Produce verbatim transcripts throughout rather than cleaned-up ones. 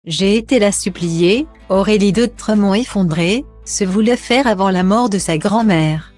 J'ai été la supplier, Aurélie d'Autremont effondrée, se voulait faire avant la mort de sa grand-mère.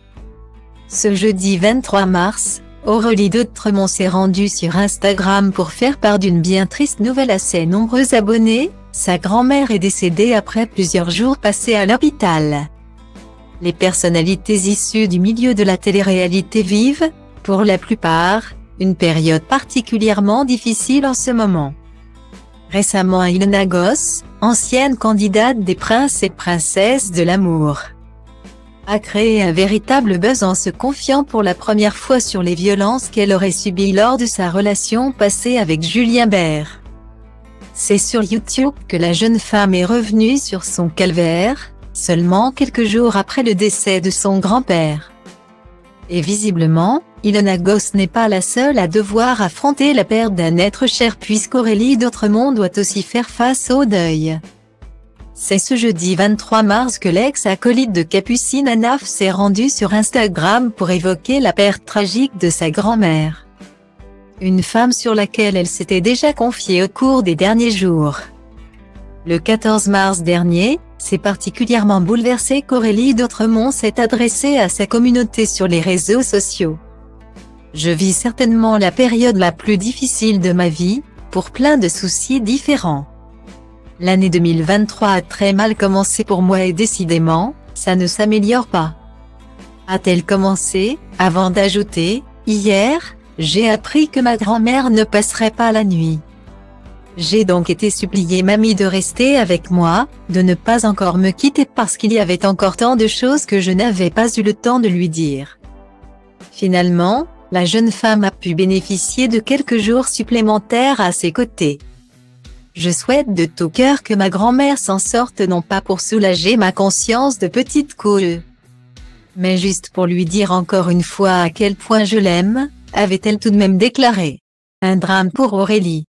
Ce jeudi vingt-trois mars, Aurélie d'Autremont s'est rendue sur Instagram pour faire part d'une bien triste nouvelle à ses nombreux abonnés. Sa grand-mère est décédée après plusieurs jours passés à l'hôpital. Les personnalités issues du milieu de la télé-réalité vivent, pour la plupart, une période particulièrement difficile en ce moment. Récemment, Ilona Goss, ancienne candidate des princes et princesses de l'amour, a créé un véritable buzz en se confiant pour la première fois sur les violences qu'elle aurait subies lors de sa relation passée avec Julien Bert. C'est sur YouTube que la jeune femme est revenue sur son calvaire, seulement quelques jours après le décès de son grand-père. Et visiblement, Ilona Goss n'est pas la seule à devoir affronter la perte d'un être cher puisqu'Aurélie d'Autremont doit aussi faire face au deuil. C'est ce jeudi vingt-trois mars que l'ex-acolyte de Capucine Hanaf s'est rendue sur Instagram pour évoquer la perte tragique de sa grand-mère. Une femme sur laquelle elle s'était déjà confiée au cours des derniers jours. Le quatorze mars dernier, c'est particulièrement bouleversé qu'Aurélie d'Autremont s'est adressée à sa communauté sur les réseaux sociaux. Je vis certainement la période la plus difficile de ma vie, pour plein de soucis différents. L'année deux mille vingt-trois a très mal commencé pour moi et décidément, ça ne s'améliore pas. A-t-elle commencé, avant d'ajouter, hier, j'ai appris que ma grand-mère ne passerait pas la nuit. J'ai donc été supplier mamie de rester avec moi, de ne pas encore me quitter parce qu'il y avait encore tant de choses que je n'avais pas eu le temps de lui dire. Finalement, la jeune femme a pu bénéficier de quelques jours supplémentaires à ses côtés. Je souhaite de tout cœur que ma grand-mère s'en sorte non pas pour soulager ma conscience de petite coule, mais juste pour lui dire encore une fois à quel point je l'aime, avait-elle tout de même déclaré. Un drame pour Aurélie.